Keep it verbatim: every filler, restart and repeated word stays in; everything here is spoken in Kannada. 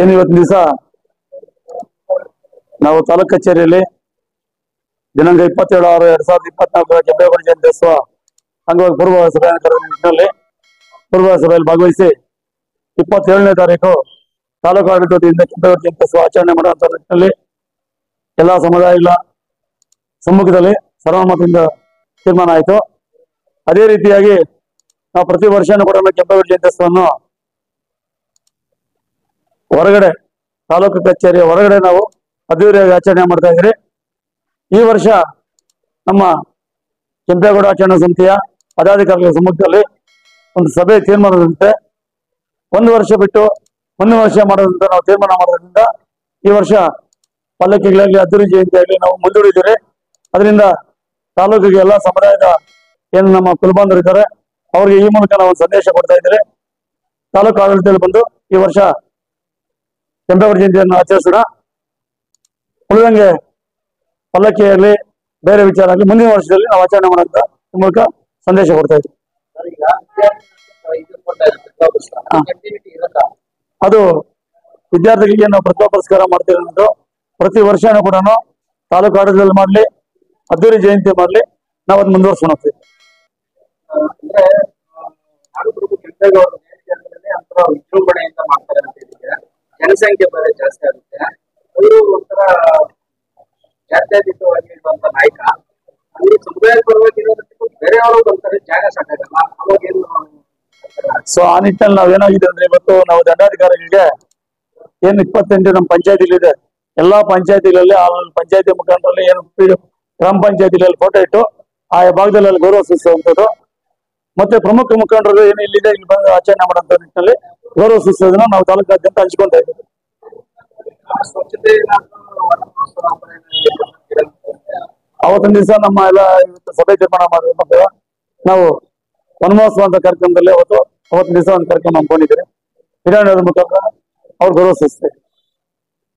ಏನು ಇವತ್ತಿನ ದಿವಸ ನಾವು ತಾಲೂಕು ಕಚೇರಿಯಲ್ಲಿ ದಿನಾಂಕ ಇಪ್ಪತ್ತೇಳು ಆರು ಎರಡ್ ಸಾವಿರದ ಇಪ್ಪತ್ನಾಲ್ಕರ ಕೆಂಪೇಗೌಡ ಜಯಂತ್ಯೋತ್ಸವ ಅಂಗವಾಗಿ ಪೂರ್ವ ಸಭೆ ನಿಟ್ಟಿನಲ್ಲಿ ಪೂರ್ವ ಸಭೆಯಲ್ಲಿ ಭಾಗವಹಿಸಿ ಇಪ್ಪತ್ತೇಳನೇ ತಾರೀಕು ತಾಲೂಕು ಆಡಳಿತ ವತಿಯಿಂದ ಕೆಂಪೇಗೌಡ ಜಯಂತ್ಯೋತ್ಸವ ಆಚರಣೆ ಮಾಡುವಂತ ನಿಟ್ಟಿನಲ್ಲಿ ಎಲ್ಲಾ ಸಮುದಾಯಗಳ ಸಮ್ಮುಖದಲ್ಲಿ ಸರ್ವಮತದಿಂದ ತೀರ್ಮಾನ ಆಯಿತು. ಅದೇ ರೀತಿಯಾಗಿ ನಾವು ಪ್ರತಿ ವರ್ಷನೂ ಕೂಡ ಕೆಂಪೇಗೌಡ ಜಯಂತ್ಯೋತ್ಸವವನ್ನು ಹೊರಗಡೆ ತಾಲೂಕು ಕಚೇರಿಯ ಹೊರಗಡೆ ನಾವು ಅದ್ದೂರಿಯಾಗಿ ಆಚರಣೆ ಮಾಡ್ತಾ ಇದ್ರಿ. ಈ ವರ್ಷ ನಮ್ಮ ಕೆಂಪೇಗೌಡ ಆಚರಣಾ ಸಮಿತಿಯ ಪದಾಧಿಕಾರಿಗಳ ಸಮ್ಮುಖದಲ್ಲಿ ಒಂದು ಸಭೆ ತೀರ್ಮಾನದಂತೆ ಒಂದು ವರ್ಷ ಬಿಟ್ಟು ಮುಂದಿನ ವರ್ಷ ಮಾಡೋದಂತ ನಾವು ತೀರ್ಮಾನ ಮಾಡೋದ್ರಿಂದ ಈ ವರ್ಷ ಪಲ್ಲಕ್ಕಿಗಳಲ್ಲಿ ಅದ್ದೂರಿ ಜಯಂತಿ ಆಗಲಿ ನಾವು ಮುಂದೂಡಿದ್ದೀರಿ. ಅದರಿಂದ ತಾಲೂಕಿಗೆ ಎಲ್ಲ ಸಮುದಾಯದ ಏನು ನಮ್ಮ ಕುಲಬಾಂಧವರು ಇದ್ದಾರೆ ಅವರಿಗೆ ಈ ಮೂಲಕ ನಾವು ಒಂದು ಸಂದೇಶ ಕೊಡ್ತಾ ಇದ್ದೀರಿ. ತಾಲೂಕು ಆಡಳಿತದಲ್ಲಿ ಬಂದು ಈ ವರ್ಷ ಕೆಂಪೇಗೌಡ ಜಯಂತಿಯನ್ನು ಆಚರಿಸೋಣ. ಉಳಿದಂಗೆ ಪಲ್ಲಕ್ಕಿ ಆಗಲಿ ಬೇರೆ ವಿಚಾರ ಆಗಲಿ ಮುಂದಿನ ವರ್ಷದಲ್ಲಿ ನಾವು ಆಚರಣೆ ಮಾಡೋಂತ ಈ ಮೂಲಕ ಸಂದೇಶ ಕೊಡ್ತಾ ಇದ್ದೀವಿ. ಅದು ವಿದ್ಯಾರ್ಥಿಗಳಿಗೆ ನಾವು ಪ್ರತಿಭಾ ಪುರಸ್ಕಾರ ಮಾಡ್ತೀವಿ ಅನ್ನೋದು ಪ್ರತಿ ವರ್ಷನೂ ಕೂಡ ತಾಲೂಕು ಆಡಳಿತದಲ್ಲಿ ಮಾಡಲಿ ಅದ್ದೂರಿ ಜಯಂತಿ ಮಾಡಲಿ ನಾವು ಅದನ್ನ ಮುಂದುವರ್ಸ್ಕೊಂಡು ಹೋಗ್ತೀವಿ. ವಿಜೃಂಭಣೆಯಿಂದ ಮಾಡ್ತಾರೆ ಅಂತ ಹೇಳಿದ್ರೆ ಜನಸಂಖ್ಯೆ ಬೇರೆ ಜಾಸ್ತಿ ಆಗುತ್ತೆ. ಅವರು ಒಂಥರ ಜಾತ್ಯತೀತವಾಗಿ ಇರುವಂತ ನಾಯಕ ಅಲ್ಲಿ ಸಮುದಾಯದ ಪರವಾಗಿ ಬೇರೆಯವರು ಬರ್ತಾರೆ, ಜಾಗ ಸಾಕಾಗಲ್ಲ. ಅವಾಗೇನು ಸೊ ಆ ನಿಟ್ಟಿನಲ್ಲಿ ನಾವೇನಾಗಿದೆ ಅಂದ್ರೆ ಇವತ್ತು ನಾವು ದಂಡಾಧಿಕಾರಿಗಳಿಗೆ ಏನು ಇಪ್ಪತ್ತೆಂಟು ನಮ್ಮ ಪಂಚಾಯತಿಲಿ ಇದೆ, ಎಲ್ಲಾ ಪಂಚಾಯತಿಗಳಲ್ಲಿ ಆ ಪಂಚಾಯತಿ ಮುಖಾಂತರಲ್ಲಿ ಏನು ಗ್ರಾಮ ಪಂಚಾಯತಿಗಳಲ್ಲಿ ಫೋಟೋ ಇಟ್ಟು ಆ ಭಾಗದಲ್ಲಿ ಗೌರವ ಸೂಚಿಸುವಂಥದ್ದು ಮತ್ತೆ ಪ್ರಮುಖ ಮುಖಂಡರು ಏನು ಇಲ್ಲಿದೆ ಇಲ್ಲಿ ಬಂದು ಆಚರಣೆ ಮಾಡುವಂತ ನಿಟ್ಟಿನಲ್ಲಿ ಗೌರವ ಸೂಚಿಸೋದನ್ನ ನಾವು ತಾಲೂಕಾದ್ಯಂತ ಹಂಚ್ಕೊಂತ ಇದ್ದೀವಿ. ಸ್ವಚ್ಛತೆ ಅವತ್ತಿನ ದಿವಸ ನಮ್ಮ ಎಲ್ಲ ಇವತ್ತು ಸಭೆ ತೀರ್ಮಾನ ಮಾಡಿದ್ರೆ ನಾವು ವನಮಹೋತ್ಸವ ಅಂತ ಕಾರ್ಯಕ್ರಮದಲ್ಲಿ ಅವತ್ತು ಅವತ್ತಿನ ದಿವಸ ಒಂದು ಕಾರ್ಯಕ್ರಮ ಹಮ್ಮಿಕೊಂಡಿದ್ದೀರಿ. ಹಿರಿಯರ ಮುಖಾಂತರ ಅವ್ರು ಗೌರವ ಸೂಚಿಸ್ತಾರೆ.